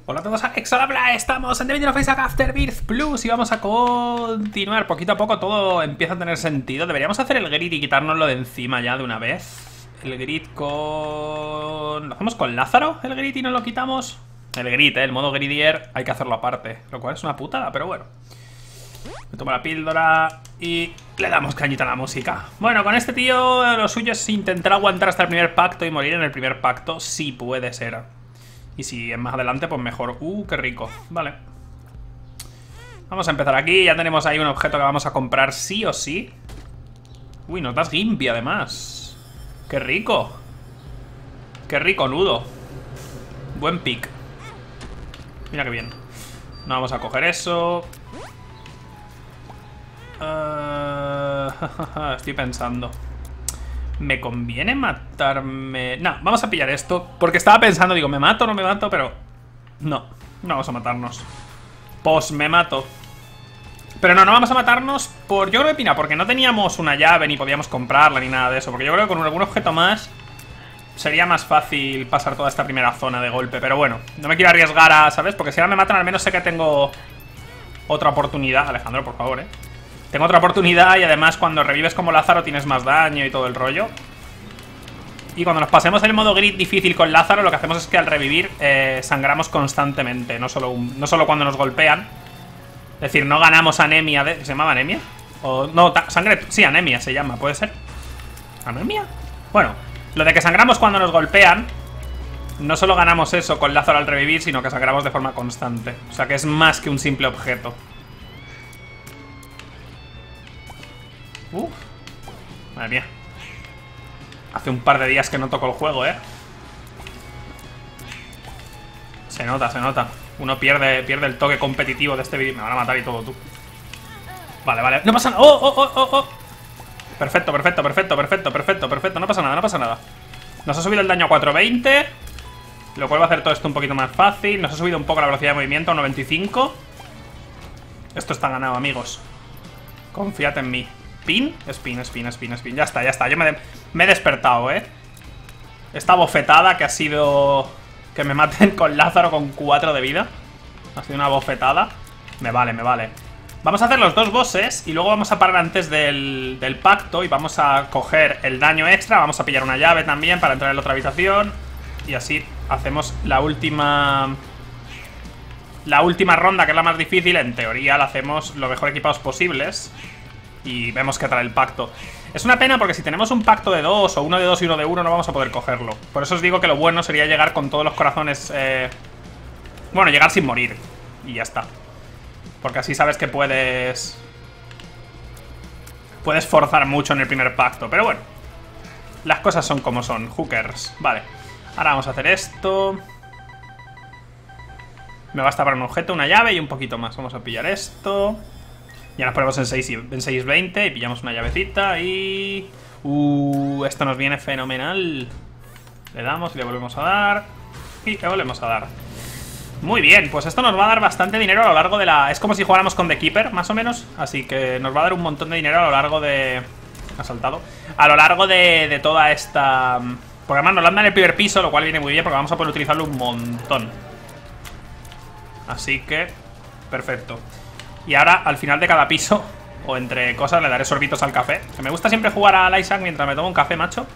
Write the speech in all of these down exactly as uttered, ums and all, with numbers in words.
Hola a todos, Exolabla, estamos en The Legend of Isaac Afterbirth Plus y vamos a continuar. Poquito a poco todo empieza a tener sentido. Deberíamos hacer el grid y quitárnoslo de encima ya de una vez. El grid con... ¿Lo hacemos con Lázaro? ¿El grid y nos lo quitamos? El grid, ¿eh? El modo gridier hay que hacerlo aparte, lo cual es una putada, pero bueno. Me tomo la píldora y le damos cañita a la música. Bueno, con este tío lo suyo es intentar aguantar hasta el primer pacto y morir en el primer pacto, si puede ser. Y si es más adelante, pues mejor. Uh, qué rico. Vale. Vamos a empezar aquí. Ya tenemos ahí un objeto que vamos a comprar sí o sí. Uy, nos das Gimpy además. Qué rico. Qué rico, nudo. Buen pick. Mira qué bien. No vamos a coger eso. Uh, estoy pensando. ¿Me conviene matarme? No, vamos a pillar esto. Porque estaba pensando, digo, ¿me mato o no me mato? Pero no, no vamos a matarnos. Pues me mato. Pero no, no vamos a matarnos por... Yo creo que pina, porque no teníamos una llave ni podíamos comprarla ni nada de eso. Porque yo creo que con algún objeto más sería más fácil pasar toda esta primera zona de golpe. Pero bueno, no me quiero arriesgar a, ¿sabes? Porque si ahora me matan, al menos sé que tengo otra oportunidad. Alejandro, por favor, eh tengo otra oportunidad y además cuando revives como Lázaro tienes más daño y todo el rollo. Y cuando nos pasemos el modo grid difícil con Lázaro, lo que hacemos es que al revivir eh, sangramos constantemente, no solo, un, no solo cuando nos golpean. Es decir, no ganamos anemia de... ¿Se llamaba anemia? O, no, sangre... Sí, anemia se llama, ¿puede ser? ¿Anemia? Bueno, lo de que sangramos cuando nos golpean, no solo ganamos eso con Lázaro al revivir, sino que sangramos de forma constante. O sea que es más que un simple objeto. Uf. Madre mía. Hace un par de días que no toco el juego, eh. Se nota, se nota. Uno pierde, pierde el toque competitivo de este vídeo. Me van a matar y todo, tú. Vale, vale. No pasa nada. ¡Oh, oh, oh, oh, oh! Perfecto, perfecto, perfecto, perfecto, perfecto, perfecto. No pasa nada, no pasa nada. Nos ha subido el daño a cuatrocientos veinte, lo cual va a hacer todo esto un poquito más fácil. Nos ha subido un poco la velocidad de movimiento a noventa y cinco. Esto está ganado, amigos. Confiad en mí. ¿Spin? Spin, spin, spin, spin. Ya está, ya está. Yo me, de me he despertado, ¿eh? Esta bofetada que ha sido... Que me maten con Lázaro con cuatro de vida. Ha sido una bofetada. Me vale, me vale. Vamos a hacer los dos bosses y luego vamos a parar antes del, del pacto y vamos a coger el daño extra. Vamos a pillar una llave también para entrar en la otra habitación. Y así hacemos la última... La última ronda, que es la más difícil. En teoría la hacemos lo mejor equipados posibles. Y vemos que trae el pacto. Es una pena porque si tenemos un pacto de dos o uno de dos y uno de uno no vamos a poder cogerlo. Por eso os digo que lo bueno sería llegar con todos los corazones eh... Bueno, llegar sin morir. Y ya está. Porque así sabes que puedes Puedes forzar mucho en el primer pacto. Pero bueno, las cosas son como son. Hookers, vale. Ahora vamos a hacer esto. Me basta para un objeto, una llave y un poquito más. Vamos a pillar esto. Ya nos ponemos en seis veinte y pillamos una llavecita y... Uh, esto nos viene fenomenal. Le damos y le volvemos a dar. Y le volvemos a dar. Muy bien, pues esto nos va a dar bastante dinero a lo largo de la... Es como si jugáramos con The Keeper, más o menos. Así que nos va a dar un montón de dinero a lo largo de... Ha saltado. A lo largo de, de toda esta... Porque además nos lo anda en el primer piso, lo cual viene muy bien porque vamos a poder utilizarlo un montón. Así que... Perfecto. Y ahora, al final de cada piso, o entre cosas, le daré sorbitos al café. Que me gusta siempre jugar al Isaac mientras me tomo un café, macho.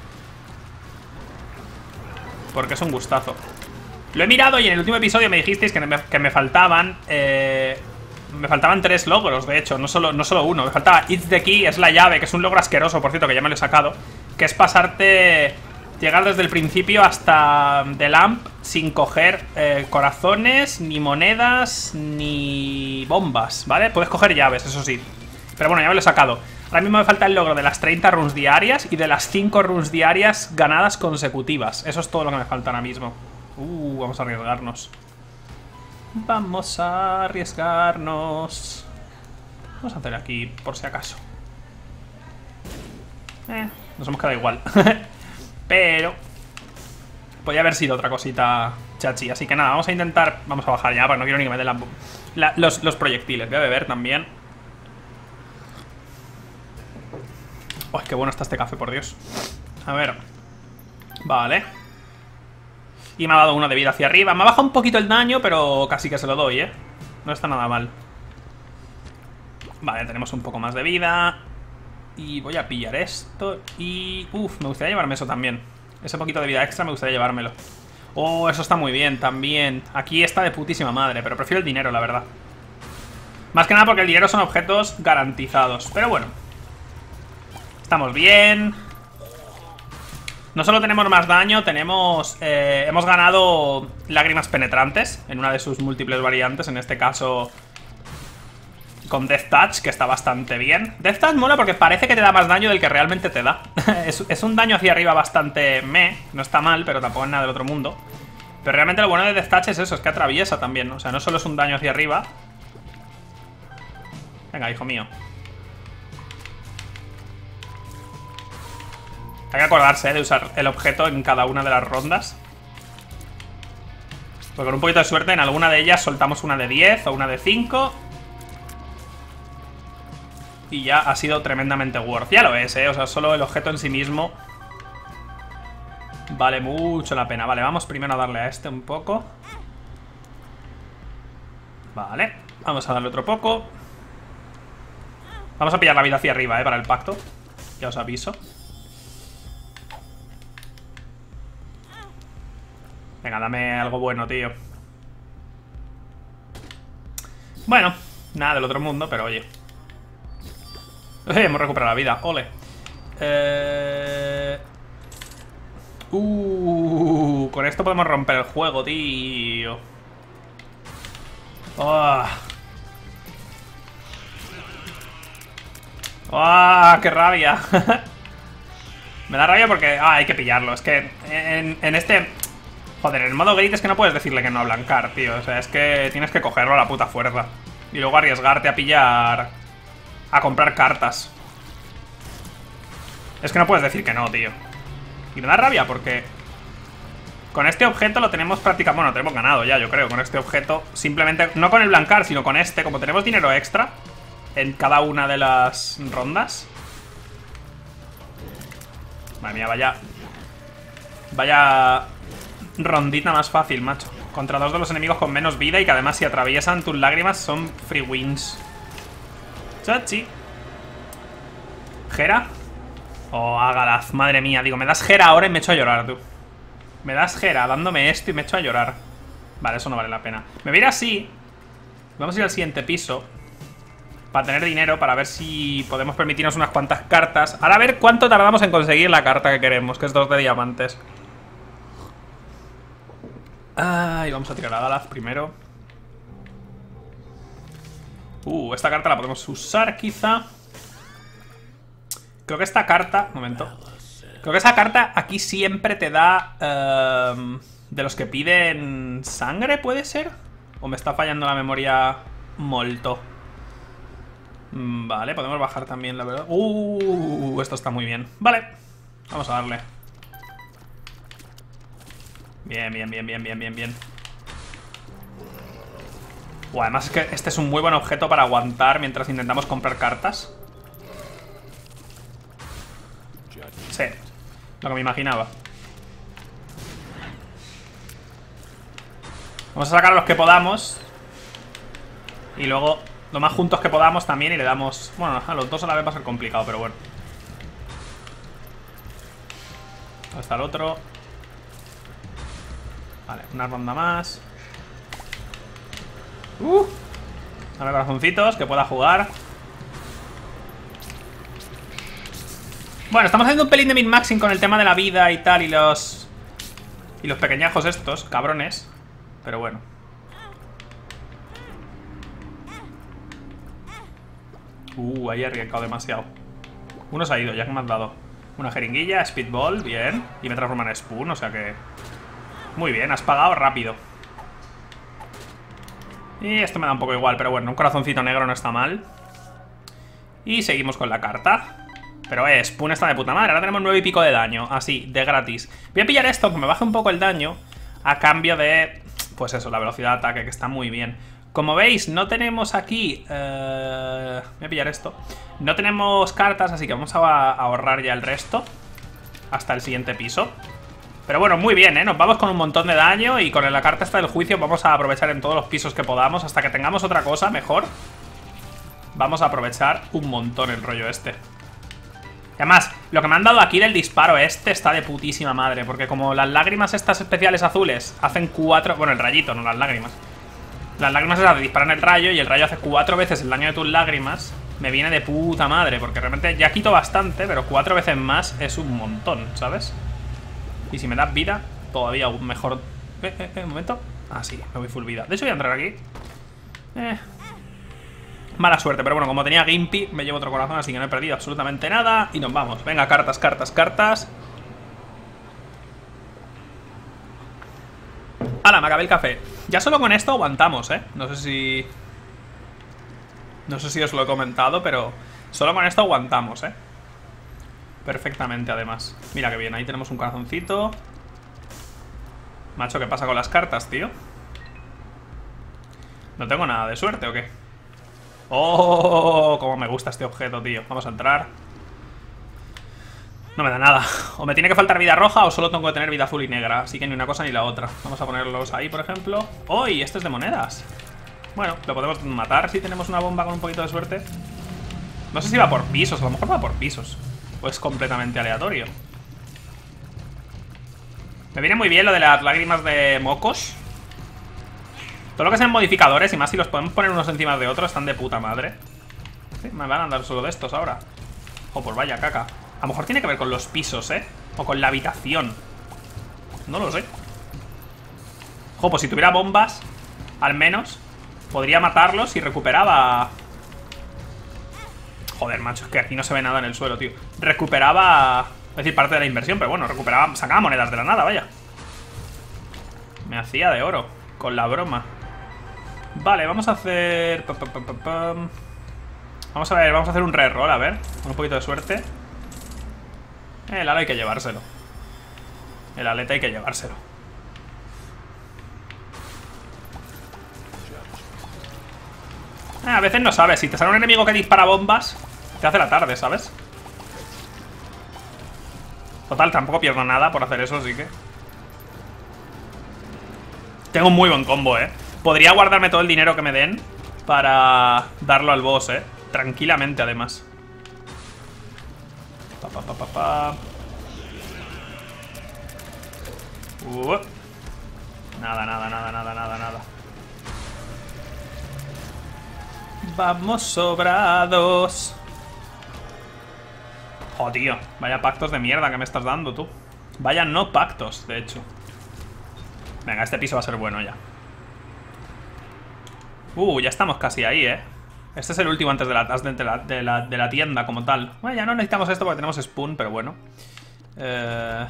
Porque es un gustazo. Lo he mirado y en el último episodio me dijisteis que me, que me faltaban... Eh, me faltaban tres logros, de hecho, no solo, no solo uno. Me faltaba It's the Key, es la llave, que es un logro asqueroso, por cierto, que ya me lo he sacado. Que es pasarte... Llegar desde el principio hasta The Lamp sin coger eh, corazones, ni monedas, ni bombas, ¿vale? Puedes coger llaves, eso sí. Pero bueno, ya me lo he sacado. Ahora mismo me falta el logro de las treinta runs diarias y de las cinco runs diarias ganadas consecutivas. Eso es todo lo que me falta ahora mismo. Uh, vamos a arriesgarnos. Vamos a arriesgarnos. Vamos a hacer aquí, por si acaso. Eh, nos hemos quedado igual. Pero podría haber sido otra cosita chachi. Así que nada, vamos a intentar... Vamos a bajar ya, porque no quiero ni que me den la, la, los, los proyectiles. Voy a beber también. ¡Uy, qué bueno está este café, por Dios! A ver. Vale. Y me ha dado uno de vida hacia arriba. Me ha bajado un poquito el daño, pero casi que se lo doy, ¿eh? No está nada mal. Vale, tenemos un poco más de vida. Y voy a pillar esto. Y... Uf, me gustaría llevarme eso también. Ese poquito de vida extra me gustaría llevármelo. Oh, eso está muy bien también. Aquí está de putísima madre, pero prefiero el dinero, la verdad. Más que nada porque el dinero son objetos garantizados. Pero bueno. Estamos bien. No solo tenemos más daño, tenemos... Eh, hemos ganado lágrimas penetrantes en una de sus múltiples variantes. En este caso... con Death Touch, que está bastante bien. Death Touch mola porque parece que te da más daño del que realmente te da. es, es un daño hacia arriba bastante meh. No está mal, pero tampoco es nada del otro mundo. Pero realmente lo bueno de Death Touch es eso, es que atraviesa también. O sea, no solo es un daño hacia arriba. Venga, hijo mío. Hay que acordarse, ¿eh?, de usar el objeto en cada una de las rondas. Porque con un poquito de suerte en alguna de ellas soltamos una de diez o una de cinco. Y ya ha sido tremendamente worth. Ya lo es, ¿eh? O sea, solo el objeto en sí mismo vale mucho la pena. Vale, vamos primero a darle a este un poco. Vale, vamos a darle otro poco. Vamos a pillar la vida hacia arriba, ¿eh? Para el pacto. Ya os aviso. Venga, dame algo bueno, tío. Bueno, nada del otro mundo, pero oye. Eh, hemos recuperado la vida, ole. Eh... Uh, con esto podemos romper el juego, tío. Oh. ¡Ah! ¡Oh, qué rabia! Me da rabia porque... Ah, hay que pillarlo. Es que en, en este... Joder, en el modo grid es que no puedes decirle que no a blancar, tío. O sea, es que tienes que cogerlo a la puta fuerza. Y luego arriesgarte a pillar... A comprar cartas. Es que no puedes decir que no, tío. Y me da rabia porque... Con este objeto lo tenemos prácticamente... Bueno, tenemos ganado ya, yo creo. Con este objeto, simplemente... No con el blancar, sino con este. Como tenemos dinero extra en cada una de las rondas. Madre mía, vaya... Vaya... Rondita más fácil, macho. Contra dos de los enemigos con menos vida y que además si atraviesan tus lágrimas son free wins. Chachi. ¿Gera? Oh, Agalaz, madre mía. Digo, me das Gera ahora y me echo a llorar, tú. Me das Gera dándome esto y me echo a llorar. Vale, eso no vale la pena. Me voy a ir así. Vamos a ir al siguiente piso para tener dinero, para ver si podemos permitirnos unas cuantas cartas. Ahora a ver cuánto tardamos en conseguir la carta que queremos, que es dos de diamantes. Ay, vamos a tirar a Agalaz primero. Uh, esta carta la podemos usar quizá. Creo que esta carta... Un momento. Creo que esa carta aquí siempre te da... Uh, de los que piden sangre, ¿puede ser? ¿O me está fallando la memoria molto? Vale, podemos bajar también, la verdad. Uh, esto está muy bien. Vale, vamos a darle. Bien, bien, bien, bien, bien, bien, bien. Uh, además es que este es un muy buen objeto para aguantar mientras intentamos comprar cartas. Sí, lo que me imaginaba. Vamos a sacar a los que podamos. Y luego lo más juntos que podamos también y le damos... Bueno, a los dos a la vez va a ser complicado, pero bueno. Hasta el otro. Vale, una ronda más. Uh, Dame corazoncitos, que pueda jugar. Bueno, estamos haciendo un pelín de min-maxing con el tema de la vida y tal. Y los... Y los pequeñajos estos, cabrones. Pero bueno. Uh, ahí he arriesgado demasiado. Uno se ha ido, ya que me has dado una jeringuilla, speedball, bien. Y me transforma en spoon, o sea que... Muy bien, has pagado rápido. Y esto me da un poco igual, pero bueno, un corazoncito negro no está mal. Y seguimos con la carta. Pero eh, Spoon está de puta madre. Ahora tenemos nueve y pico de daño, así, de gratis. Voy a pillar esto, que me baje un poco el daño, a cambio de, pues eso, la velocidad de ataque, que está muy bien. Como veis, no tenemos aquí... Eh... Voy a pillar esto. No tenemos cartas, así que vamos a ahorrar ya el resto hasta el siguiente piso. Pero bueno, muy bien, ¿eh? Nos vamos con un montón de daño. Y con la carta esta del juicio vamos a aprovechar en todos los pisos que podamos. Hasta que tengamos otra cosa mejor. Vamos a aprovechar un montón el rollo este. Y además, lo que me han dado aquí del disparo este está de putísima madre. Porque como las lágrimas estas especiales azules hacen cuatro... Bueno, el rayito, no las lágrimas. Las lágrimas esas disparan el rayo y el rayo hace cuatro veces el daño de tus lágrimas. Me viene de puta madre, porque realmente ya quito bastante, pero cuatro veces más es un montón, ¿sabes? Y si me das vida, todavía aún mejor. Eh, eh, eh, un momento. Ah, sí, me voy full vida. De hecho voy a entrar aquí. Eh... Mala suerte, pero bueno, como tenía Gimpy, me llevo otro corazón, así que no he perdido absolutamente nada. Y nos vamos. Venga, cartas, cartas, cartas. ¡Hala! Me acabé el café. Ya solo con esto aguantamos, ¿eh? No sé si... No sé si os lo he comentado, pero solo con esto aguantamos, ¿eh? Perfectamente, además. Mira qué bien, ahí tenemos un corazoncito. Macho, ¿qué pasa con las cartas, tío? ¿No tengo nada de suerte o qué? ¡Oh! Cómo me gusta este objeto, tío. Vamos a entrar. No me da nada. O me tiene que faltar vida roja o solo tengo que tener vida azul y negra. Así que ni una cosa ni la otra. Vamos a ponerlos ahí, por ejemplo. ¡Oh! Y este es de monedas. Bueno, lo podemos matar si tenemos una bomba con un poquito de suerte. No sé si va por pisos. A lo mejor va por pisos. O es completamente aleatorio. Me viene muy bien lo de las lágrimas de mocos. Todo lo que sean modificadores, y más si los podemos poner unos encima de otros, están de puta madre. Sí, me van a dar solo de estos ahora. Oh, pues vaya caca. A lo mejor tiene que ver con los pisos, ¿eh? O con la habitación. No lo sé. Ojo, pues si tuviera bombas, al menos podría matarlos y recuperaba... Joder, macho, es que aquí no se ve nada en el suelo, tío. Recuperaba... Es decir, parte de la inversión, pero bueno, recuperaba... Sacaba monedas de la nada, vaya. Me hacía de oro con la broma. Vale, vamos a hacer... Vamos a ver, vamos a hacer un reroll, a ver. Con un poquito de suerte. El ala hay que llevárselo. El aleta hay que llevárselo. Ah, a veces no sabes. Si te sale un enemigo que dispara bombas, te hace la tarde, ¿sabes? Total, tampoco pierdo nada por hacer eso, así que... Tengo un muy buen combo, ¿eh? Podría guardarme todo el dinero que me den para darlo al boss, ¿eh? Tranquilamente, además. Pa, pa, pa, pa, pa. Uh. Nada, nada, nada, nada, nada, nada. Vamos sobrados. Oh, tío. Vaya pactos de mierda que me estás dando, tú. Vaya no pactos, de hecho. Venga, este piso va a ser bueno ya. Uh, ya estamos casi ahí, ¿eh? Este es el último antes de la, de la, de la, de la tienda como tal. Bueno, ya no necesitamos esto porque tenemos Spoon, pero bueno. Eh...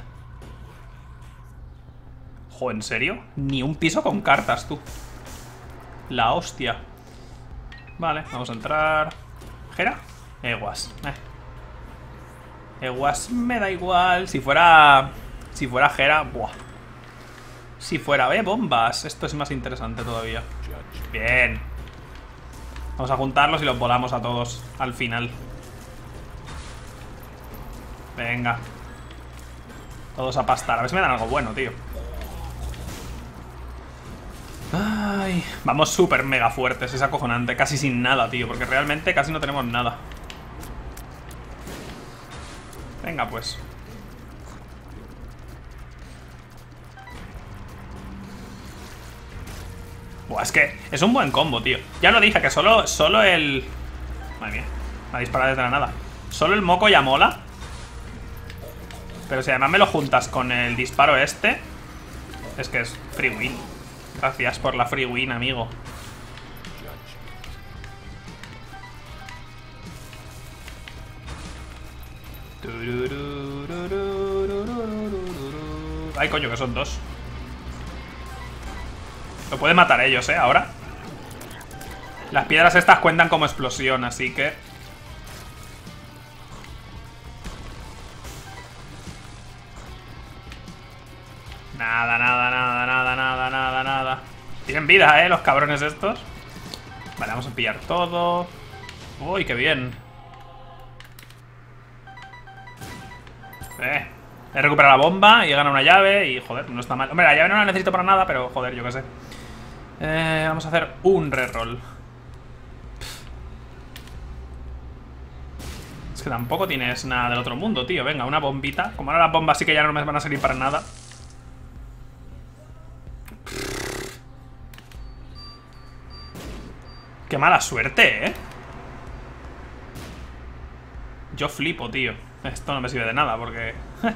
Jo, ¿en serio? Ni un piso con cartas, tú. La hostia. Vale, vamos a entrar. ¿Gera? Eguas. Eh. Eguas me da igual. Si fuera... Si fuera Gera... Buah. Si fuera, ¿eh? Bombas. Esto es más interesante todavía. Bien. Vamos a juntarlos y los volamos a todos al final. Venga. Todos a pastar. A ver si me dan algo bueno, tío. Ay. Vamos súper mega fuertes. Es acojonante. Casi sin nada, tío. Porque realmente casi no tenemos nada. Venga, pues. Buah, es que es un buen combo, tío. Ya lo dije, que solo, solo el... Madre mía, me ha disparado desde la nada. Solo el moco ya mola. Pero si además me lo juntas con el disparo este, es que es free win. Gracias por la free win, amigo. Ay, coño, que son dos. Lo pueden matar ellos, ¿eh? Ahora. Las piedras estas cuentan como explosión, así que... Nada, nada, nada, nada, nada, nada, nada. Tienen vida, ¿eh? Los cabrones estos. Vale, vamos a pillar todo. Uy, qué bien. Eh. He recuperado la bomba y he ganado una llave y, joder, no está mal. Hombre, la llave no la necesito para nada, pero, joder, yo qué sé. Eh, vamos a hacer un reroll. Es que tampoco tienes nada del otro mundo, tío. Venga, una bombita. Como ahora las bombas sí que ya no me van a servir para nada. Qué mala suerte, ¿eh? Yo flipo, tío. Esto no me sirve de nada porque...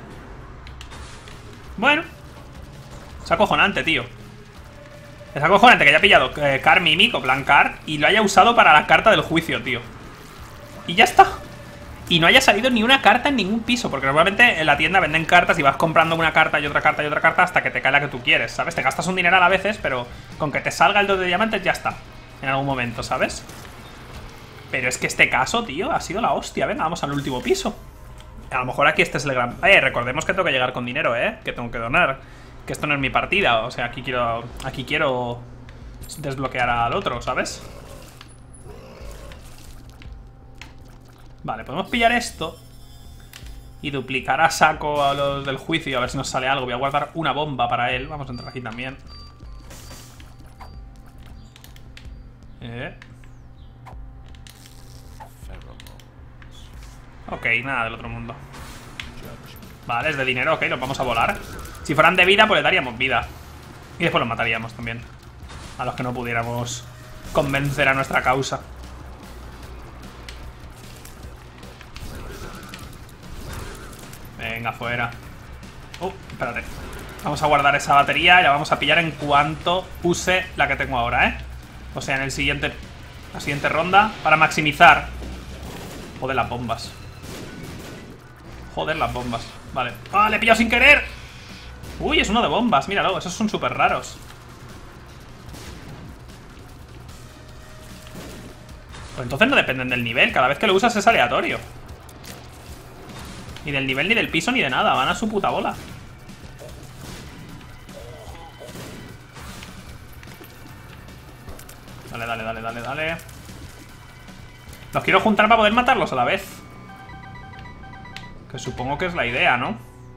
Bueno. Es acojonante, tío. Es acojonante que haya pillado eh, Car Mimic o Plan Car y lo haya usado para la carta del juicio, tío. Y ya está. Y no haya salido ni una carta en ningún piso. Porque normalmente en la tienda venden cartas y vas comprando una carta y otra carta y otra carta hasta que te cae la que tú quieres, ¿sabes? Te gastas un dineral a veces, pero con que te salga el dos de diamantes ya está. En algún momento, ¿sabes? Pero es que este caso, tío, ha sido la hostia. Venga, vamos al último piso. A lo mejor aquí este es el gran... Eh, recordemos que tengo que llegar con dinero, ¿eh? Que tengo que donar. Que esto no es mi partida. O sea, aquí quiero... Aquí quiero desbloquear al otro, ¿sabes? Vale, podemos pillar esto y duplicar a saco a los del juicio. A ver si nos sale algo. Voy a guardar una bomba para él. Vamos a entrar aquí también. Eh... Ok, nada del otro mundo. Vale, es de dinero, ok, los vamos a volar. Si fueran de vida, pues le daríamos vida. Y después los mataríamos también. A los que no pudiéramos convencer a nuestra causa. Venga, fuera. Uh, espérate. Vamos a guardar esa batería y la vamos a pillar en cuanto use la que tengo ahora, ¿eh? O sea, en el siguiente... La siguiente ronda, para maximizar. Joder, las bombas. Joder, las bombas. Vale. ¡Ah, le he pillado sin querer! Uy, es uno de bombas, míralo. Esos son súper raros. Pues entonces no dependen del nivel. Cada vez que lo usas es aleatorio. Ni del nivel, ni del piso, ni de nada. Van a su puta bola. Dale, dale, dale, dale, dale. Los quiero juntar para poder matarlos a la vez. Que supongo que es la idea, ¿no?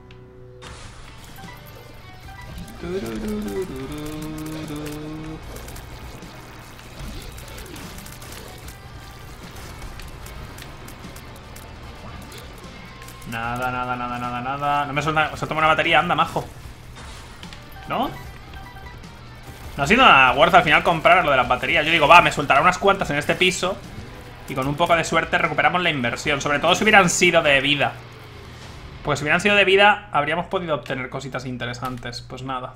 Nada, nada, nada, nada, nada. No me suelta. Se toma una batería, anda, majo. ¿No? No ha sido nada worth al final comprar lo de las baterías. Yo digo, va, me soltará unas cuantas en este piso y con un poco de suerte recuperamos la inversión. Sobre todo si hubieran sido de vida. Porque si hubieran sido de vida habríamos podido obtener cositas interesantes. Pues nada.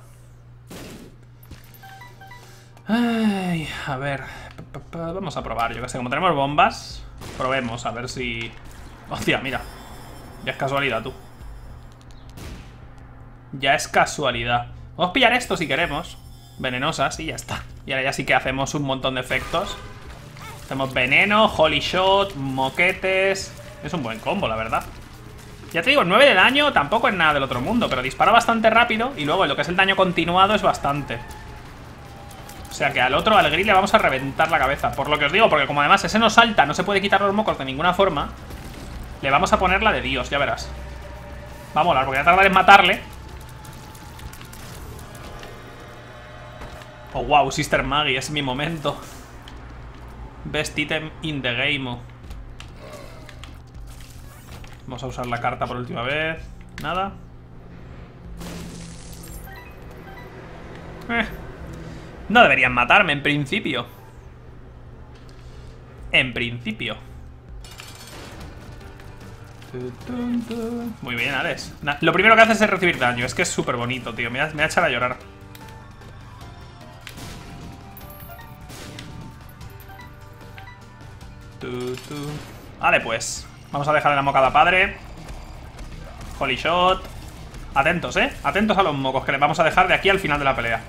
Ay, a ver. Vamos a probar, yo que sé. Como tenemos bombas, probemos a ver si... Hostia, mira. Ya es casualidad, tú. Ya es casualidad. Vamos a pillar esto si queremos. Venenosas y ya está. Y ahora ya sí que hacemos un montón de efectos. Hacemos veneno, holy shot, moquetes. Es un buen combo, la verdad. Ya te digo, nueve de daño tampoco es nada del otro mundo, pero dispara bastante rápido. Y luego lo que es el daño continuado es bastante. O sea que al otro, al gris, le vamos a reventar la cabeza. Por lo que os digo, porque como además ese no salta, no se puede quitar los mocos de ninguna forma, le vamos a poner la de Dios, ya verás. Va a molar, porque voy a tardar en matarle. Oh, wow, Sister Maggie, es mi momento. Best item in the game. Vamos a usar la carta por última vez. Nada. Eh. No deberían matarme, en principio. En principio. Muy bien, Alex. Lo primero que haces es recibir daño. Es que es súper bonito, tío. Me ha, me ha echado a llorar. Vale, pues. Vamos a dejar la mocada padre. Holy shot. Atentos, eh. Atentos a los mocos que les vamos a dejar de aquí al final de la pelea.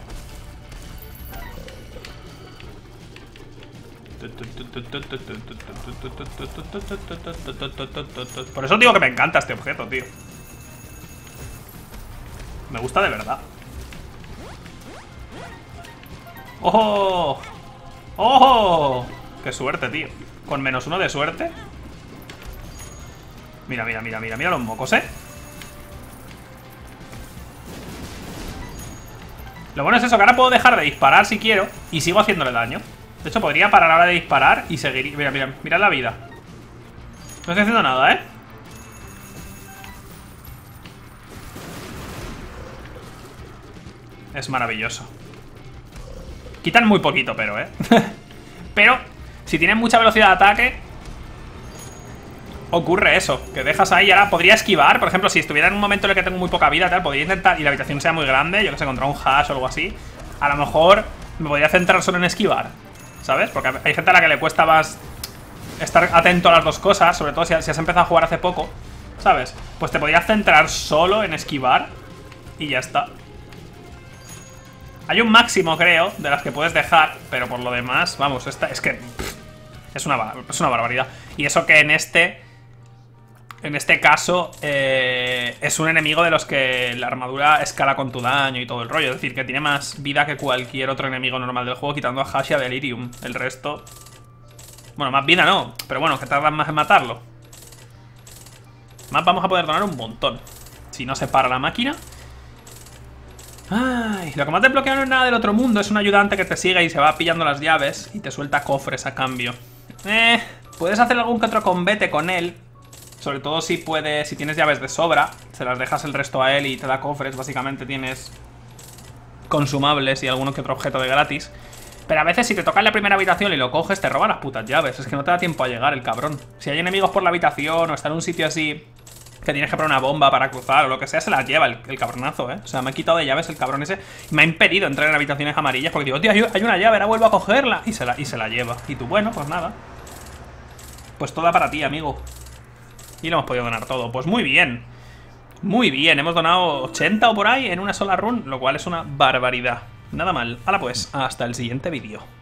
Por eso digo que me encanta este objeto, tío. Me gusta de verdad. ¡Ojo! ¡Ojo! ¡Qué suerte, tío! Con menos uno de suerte. Mira, mira, mira, mira, mira los mocos, ¿eh? Lo bueno es eso, que ahora puedo dejar de disparar si quiero y sigo haciéndole daño. De hecho, podría parar ahora de disparar y seguir... Mira, mira, mira la vida. No estoy haciendo nada, ¿eh? Es maravilloso. Quitan muy poquito, pero, ¿eh? Pero, si tienen mucha velocidad de ataque, ocurre eso, que dejas ahí y ahora podría esquivar. Por ejemplo, si estuviera en un momento en el que tengo muy poca vida, tal, podría intentar, y la habitación sea muy grande, yo que sé, contra un hash o algo así, a lo mejor me podría centrar solo en esquivar, ¿sabes? Porque hay gente a la que le cuesta más estar atento a las dos cosas, sobre todo si has empezado a jugar hace poco, ¿sabes? Pues te podrías centrar solo en esquivar y ya está. Hay un máximo, creo, de las que puedes dejar, pero por lo demás, vamos, esta es que pff, es, una, es una barbaridad. Y eso que en este, en este caso, eh, es un enemigo de los que la armadura escala con tu daño y todo el rollo. Es decir, que tiene más vida que cualquier otro enemigo normal del juego, quitando a Hash y a Delirium. El resto... Bueno, más vida no, pero bueno, que tardan más en matarlo. Más vamos a poder donar un montón si no se para la máquina. Ay, lo que más desbloquea no es nada del otro mundo. Es un ayudante que te sigue y se va pillando las llaves y te suelta cofres a cambio. Eh, puedes hacer algún que otro combate con él. Sobre todo si puedes, si tienes llaves de sobra, se las dejas el resto a él y te da cofres. Básicamente tienes consumables y alguno que otro objeto de gratis. Pero a veces si te toca en la primera habitación y lo coges, te roba las putas llaves. Es que no te da tiempo a llegar el cabrón. Si hay enemigos por la habitación o está en un sitio así que tienes que poner una bomba para cruzar o lo que sea, se las lleva el, el cabronazo, ¿eh? O sea, me ha quitado de llaves el cabrón ese y me ha impedido entrar en habitaciones amarillas porque digo, tío, hay una llave, ahora vuelvo a cogerla y se la, y se la lleva. Y tú, bueno, pues nada. Pues toda para ti, amigo. Y lo hemos podido donar todo. Pues muy bien. Muy bien, hemos donado ochenta o por ahí en una sola run, lo cual es una barbaridad. Nada mal. Hala pues, hasta el siguiente vídeo.